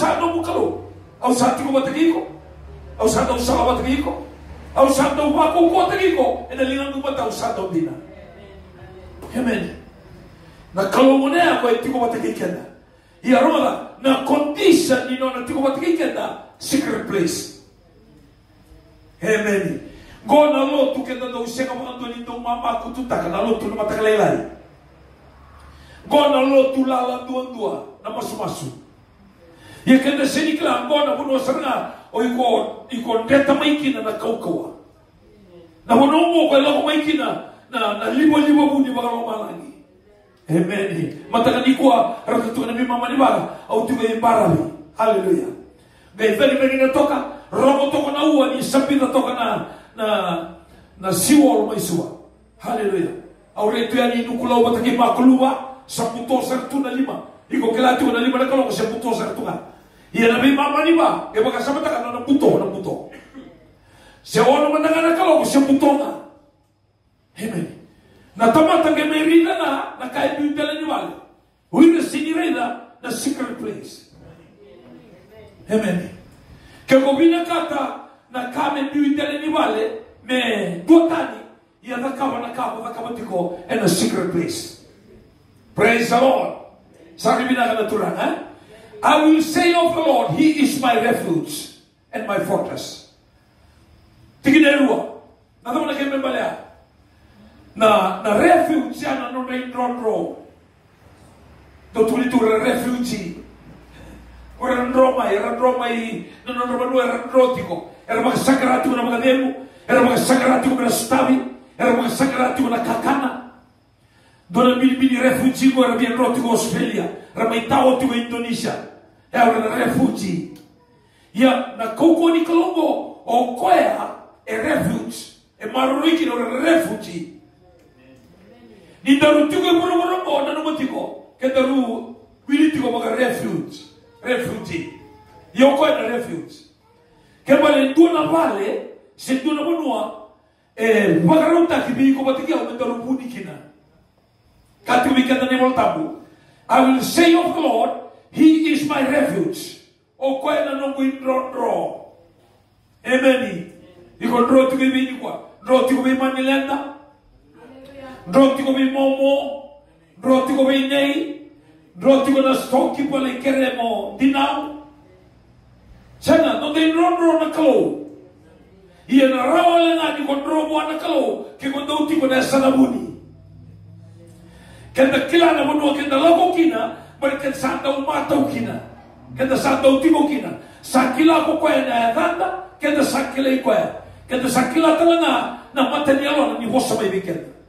sa no mukalo. Au sa tiko batagiko. Au sa do sa batagiko. Au sa do wako ko batagiko. Ena lingan ko bata au sa do dina. Amen. Na kalau monea ko tiko batagikenda. Ia rola na condition ni no na tiko batagikenda secret place. Amen. Go na lotu kenda do useka mo andoni do mama kututaka na lotu na matakalelai. Go na lotu lala dua na masu-masu. Ia kenda senikla go na buno saranga o iko ndeta maikina na kaukawa. Na buno mo ko lako maikina na libo buni bagalo malangi. Amen. Matakani kwa rakatu na mama ni bara au tuwe imbarabi. Haleluya. Gai very natoka robo toko na ua ni sapi natoka na siwol maisua. Haleluya. Au retu ya ni nukula uba taki makuluwa saputo sartu na lima. Iko kelati na lima na kaloko saputo sartu ka. Ia na mama ni ba e baka sama taka na puto. Se ono mandanga na kaloko saputo na. Amen. Na tamata ke merina na kai du tele ni wale. Uina sinirena na secret place. Amen. Ke gobina kata na kame du tele ni wale me dotani ia na kama tiko in a secret place. Praise the Lord. Sari bina kana turang, eh? I will say of the Lord, He is my refuge and my fortress. Tiginerua. Na tama na keme balea. Na refuge yana no na indro. Do tulitura refuge. Ora ndroma i no no era ndrotiko. Era makasakarati na magademu, era makasakarati na stavi, era makasakarati na kakana. Dona bili refugi ko era bien rotiko Australia, era maitao tiko Indonesia. Era refugi. Ya na koko ni Colombo o koea e refuge. E maroriki no refugi. Ni daru tiko e boro na no tiko. Ke daru bili tiko maka refugi. Yo koea na refuge. Kembali dua vale, se dua bonua, bagarota ki bi ko batiki au mentalu buni kina. Kati wikenda ne voltabu. I will say of the Lord, He is my refuge. O koena no go indro. Amen. Iko ndro tu bi ni kwa. Ndro tu bi manilenda. Ndro tu bi momo. Ndro tu bi nei. Ndro tu na stoki pole keremo dinau. Sana no te ndro na kalo. Ia na rawale na di ndro na kalo ke kondo ti ko na sanabuni. Kenda kila na bono kenda lako kina, bali kenda santa umata ukina. Kenda santa utimo kina. Sakila ko kwa na danda, kenda sakila iko. Kenda sakila talanga na mata ni alo ni hosa mai bikenda.